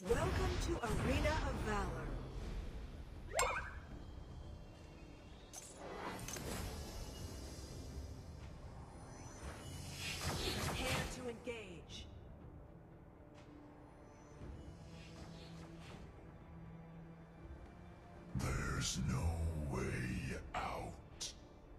Welcome to Arena of Valor. Prepare to engage. There's no way out.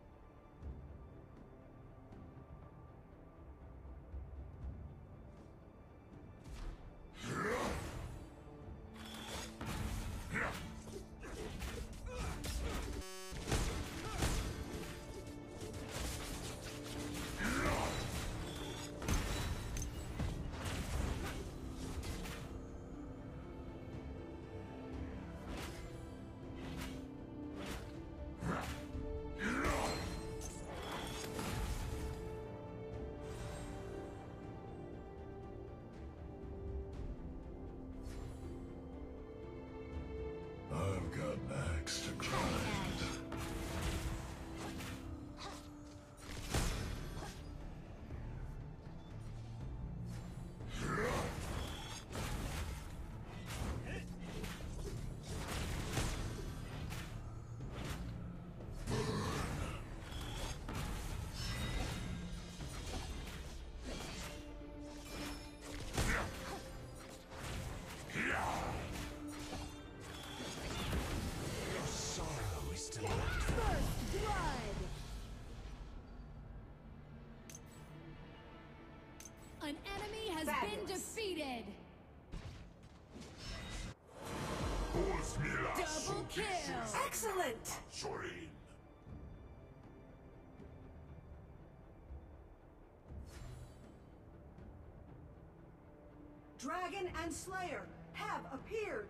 I've got an axe to grind. An enemy has been defeated! Double kill! Excellent! Shorin. Dragon and Slayer have appeared!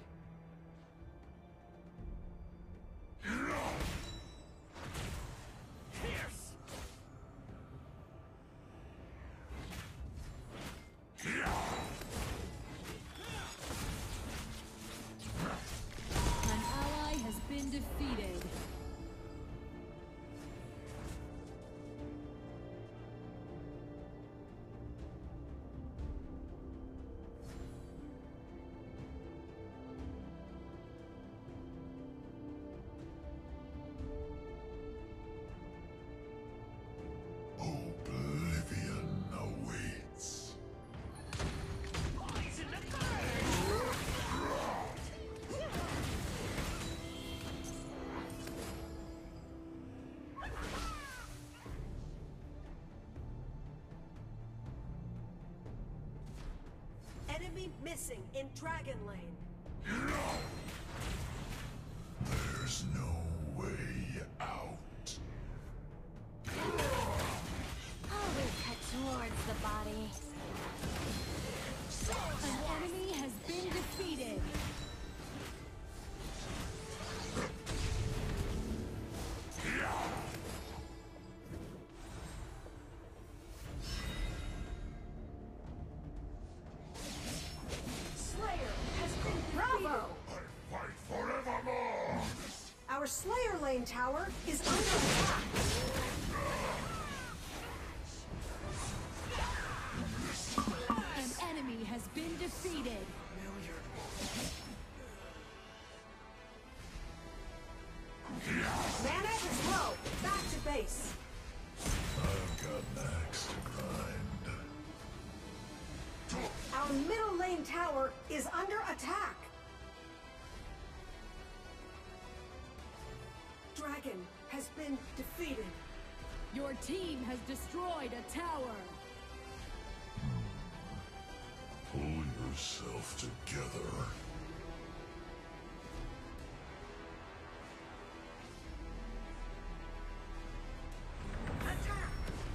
Fierce. An ally has been defeated. Oblivion awaits. Enemy missing in Dragon Lane. There's no way out. Always cut towards the body. An enemy has been defeated. Slayer has been Bravo! I fight forevermore. Our Slayer Lane tower is under attack! An enemy has been defeated. Mana is low! Back to base! I've got an axe to grind. Our middle lane tower is under attack! Dragon has been defeated. Your team has destroyed a tower. Pull yourself together. Attack!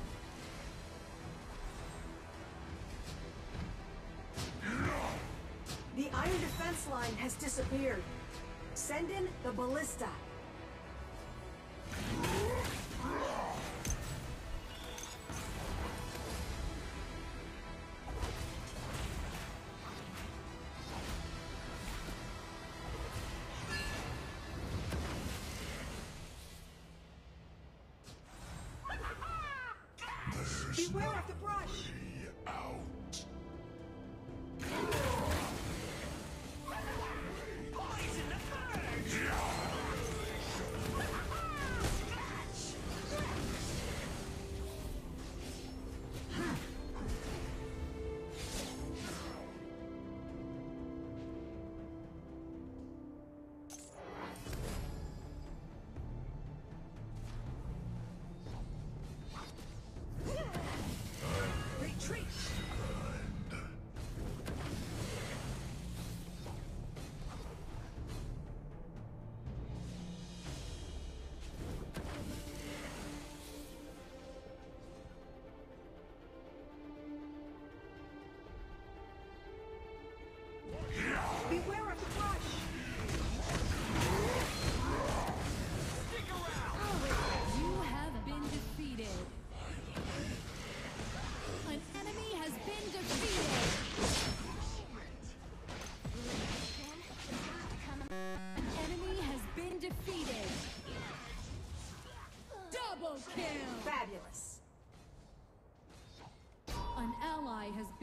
The iron defense line has disappeared. Send in the ballista. There's Beware no of the brush! way out.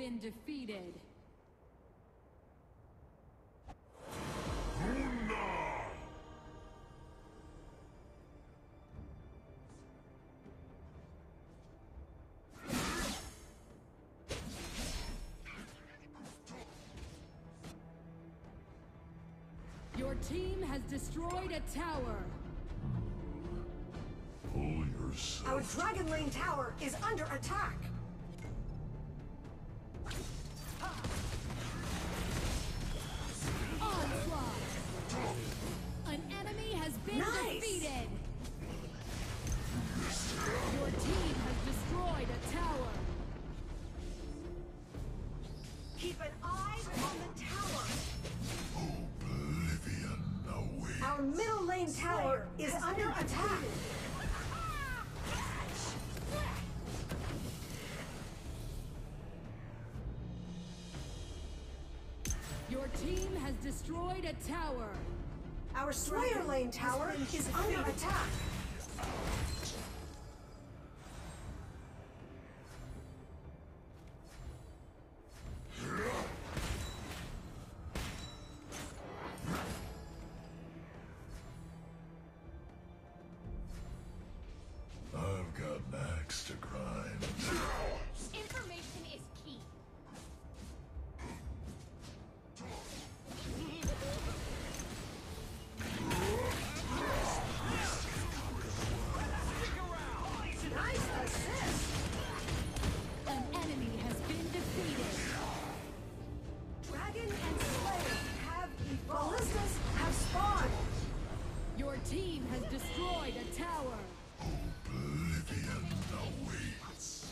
been defeated. Your team has destroyed a tower. Pull yourself. Our Dragon Lane tower is under attack. Onslaught! An enemy has been Nice. defeated. Your team has destroyed a tower. Keep an eye on the tower. Oblivion awaits. Our middle lane tower is under attack. Your team has destroyed a tower. Our Slayer lane tower is under attack. I've got an axe to grind. Information is key. Nice assist. An enemy has been defeated. Dragon and Slayer have evolved. Ballistas have spawned. Your team has destroyed a tower. Oblivion awaits.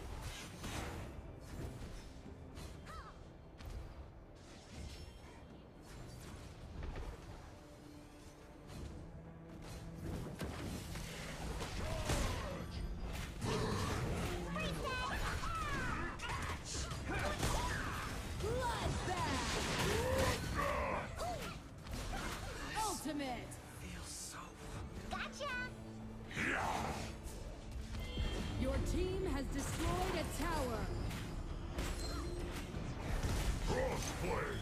Bloodbath! Ultimate! Gotcha! Your team has destroyed a tower. Crossplay.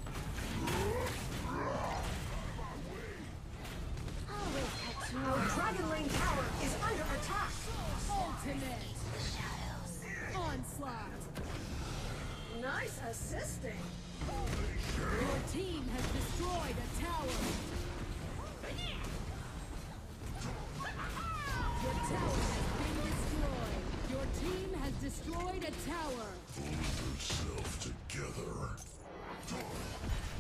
Always cut Our yours. Dragon lane tower is under attack. Ultimate! Onslaught! Nice assisting. Your team has destroyed a tower. Your tower has been destroyed. Your team has destroyed a tower. Pull yourself together.